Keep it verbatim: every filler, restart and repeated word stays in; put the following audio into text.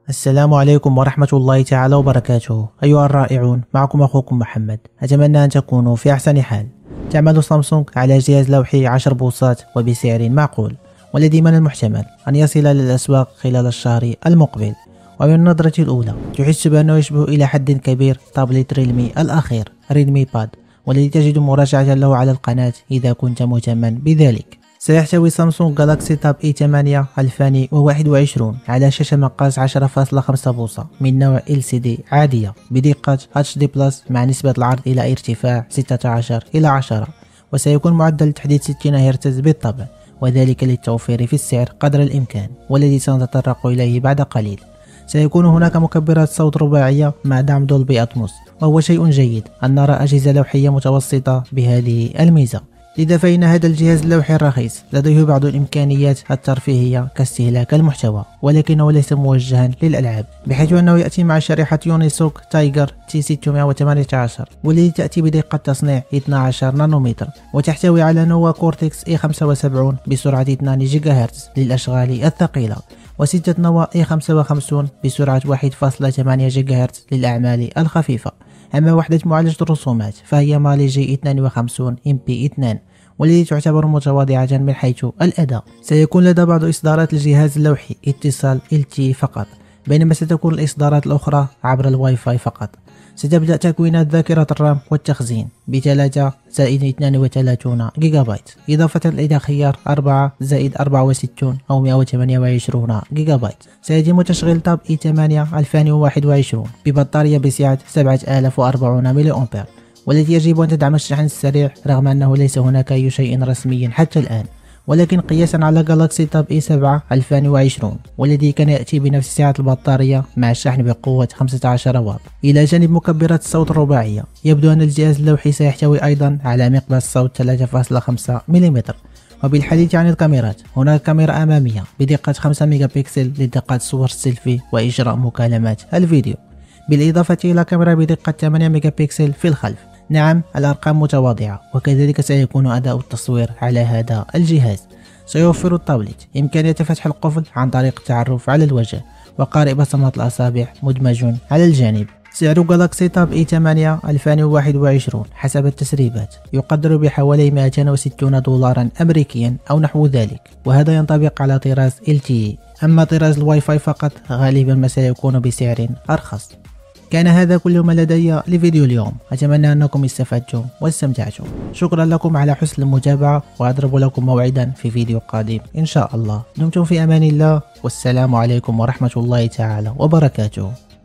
السلام عليكم ورحمة الله تعالى وبركاته. أيها الرائعون، معكم أخوكم محمد. أتمنى أن تكونوا في أحسن حال. تعمل سامسونج على جهاز لوحي عشر بوصات وبسعر معقول، والذي من المحتمل أن يصل للأسواق خلال الشهر المقبل. ومن النظرة الأولى تحس بأنه يشبه إلى حد كبير تابلت ريلمي الأخير ريلمي باد، والذي تجد مراجعة له على القناة إذا كنت مهتما بذلك. سيحتوي سامسونج جالاكسي تاب اي ثمانية ألفين وواحد وعشرين على شاشة مقاس عشرة فاصلة خمسة بوصة من نوع إل سي دي عادية بدقة اتش دي بلس مع نسبة العرض إلى ارتفاع ستة عشر إلى عشرة، وسيكون معدل تحديث ستين هرتز بالطبع، وذلك للتوفير في السعر قدر الإمكان والذي سنتطرق إليه بعد قليل. سيكون هناك مكبرات صوت رباعية مع دعم دولبي أتموس، وهو شيء جيد أن نرى أجهزة لوحية متوسطة بهذه الميزة. لذا فإن هذا الجهاز اللوحي الرخيص لديه بعض الإمكانيات الترفيهية كاستهلاك المحتوى، ولكنه ليس موجها للألعاب، بحيث أنه يأتي مع شريحة يونيسوك تايجر تي ستمائة وثمانية عشر، والتي تأتي بدقة تصنيع اثنا عشر نانومتر، وتحتوي على نوا كورتكس اي خمسة وسبعين بسرعة اثنين جيجا هرتز للأشغال الثقيلة، وستة نوا اي خمسة وخمسين بسرعة واحد فاصلة ثمانية جيجا هرتز للأعمال الخفيفة. أما وحدة معالجة الرسومات فهي مالي جي اثنين وخمسين ام بي اثنين، والتي تعتبر متواضعة من حيث الأداء. سيكون لدى بعض إصدارات الجهاز اللوحي اتصال إل تي فقط، بينما ستكون الإصدارات الأخرى عبر الواي فاي فقط. ستبدأ تكوينات ذاكرة الرام والتخزين بثلاثة زائد اثنين وثلاثين جيجا بايت، إضافة إلى خيار أربعة زائد أربعة وستين أو مائة وثمانية وعشرين جيجا بايت. سيتم تشغيل تاب اي ثمانية ألفين وواحد وعشرين ببطارية بسعة سبعة آلاف وأربعين ملي أمبير، والتي يجب أن تدعم الشحن السريع رغم أنه ليس هناك أي شيء رسمي حتى الآن، ولكن قياسا على جالاكسي تاب اي سبعة ألفين وعشرين والذي كان يأتي بنفس سعة البطارية مع الشحن بقوة خمسة عشر واط. إلى جانب مكبرات الصوت الرباعية، يبدو أن الجهاز اللوحي سيحتوي أيضا على مقبس صوت ثلاثة فاصلة خمسة ملم. وبالحديث عن الكاميرات، هناك كاميرا أمامية بدقة خمسة ميجا بكسل لالتقاط صور السيلفي وإجراء مكالمات الفيديو، بالإضافة إلى كاميرا بدقة ثمانية ميجا بكسل في الخلف. نعم، الأرقام متواضعة، وكذلك سيكون أداء التصوير على هذا الجهاز. سيوفر التابلت إمكانية فتح القفل عن طريق التعرف على الوجه، وقارئ بصمات الأصابع مدمج على الجانب. سعر جالاكسي تاب اي ثمانية ألفين وواحد وعشرين حسب التسريبات يقدر بحوالي مئتين وستين دولارا أمريكيا أو نحو ذلك، وهذا ينطبق على طراز إل تي إي. أما طراز الواي فاي فقط غالبا ما سيكون بسعر أرخص. كان هذا كل ما لدي لفيديو اليوم، أتمنى أنكم استفدتم واستمتعتم. شكرا لكم على حسن المتابعة، وأضرب لكم موعدا في فيديو قادم إن شاء الله. دمتم في أمان الله، والسلام عليكم ورحمة الله تعالى وبركاته.